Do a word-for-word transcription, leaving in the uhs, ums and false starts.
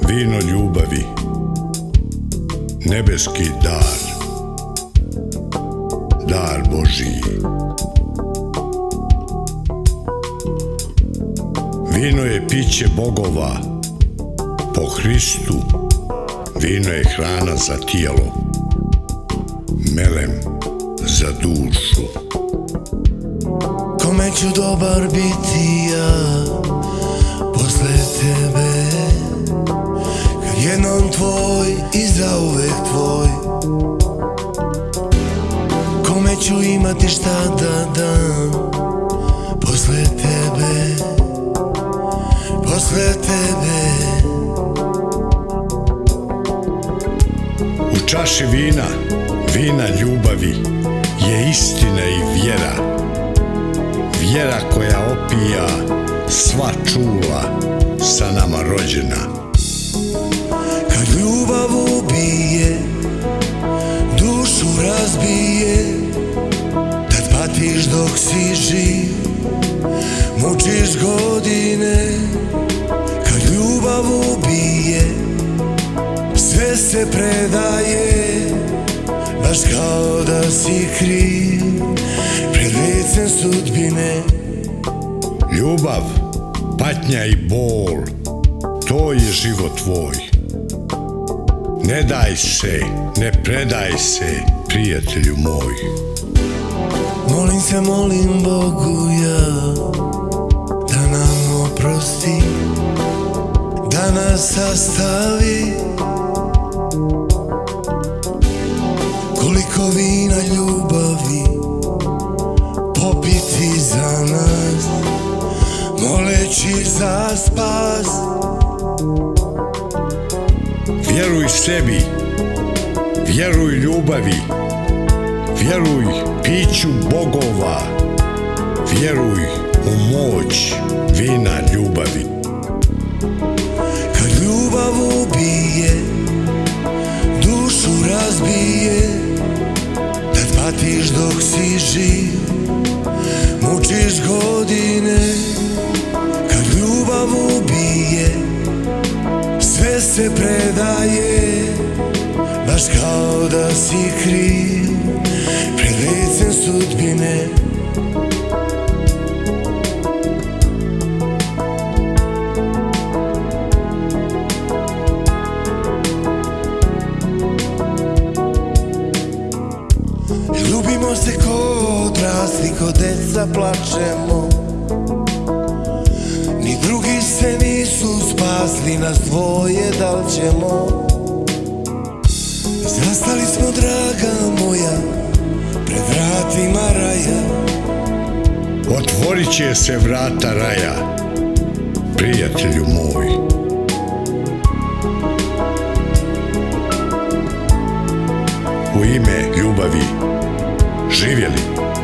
Vino ljubavi, nebeski dar, dar Božiji. Vino je piće bogova, po Hristu, vino je hrana za tijelo, melem za dušu. Kome ću dobar biti ja posle tebe, kad jednom tvoj i zauvek tvoj? Kome ću imati šta da dam posle tebe, posle tebe? U čaši vina, vina ljubavi, je istina i vjera, vjera koja opija sva čula sa nama rođena. Kad ljubav ubije, dušu razbije, tad patiš dok si živ, mučiš godine. Kad ljubav ubije, sve se predaje, baš kao da si kriv pred licem sudbine. Ljubav, patnja i bol, to je život tvoj. Ne daj se, ne predaj se, prijatelju moj. Molim se, molim Bogu ja da nam oprosti, da nas sastavi. Koliko vina ljubavi popiti za nas, moleći za spas. Vjeruj sebi, vjeruj ljubavi, vjeruj piću bogova, vjeruj u moć vina ljubavi. Kad ljubav ubije, dušu razbije, tad patiš dok si živ, mučiš godine. Kad ljubav ubije, sve se predaje, baš kao da si kriv pred licem sudbine. Ljubimo se ko odrasli, ko deca plačemo, ni drugi se nisu spasli, nas dvoje da li ćemo? Zastali smo, draga moja, pred vratima raja. Otvorit će se vrata raja, prijatelju moj. U ime ljubavi, živjeli!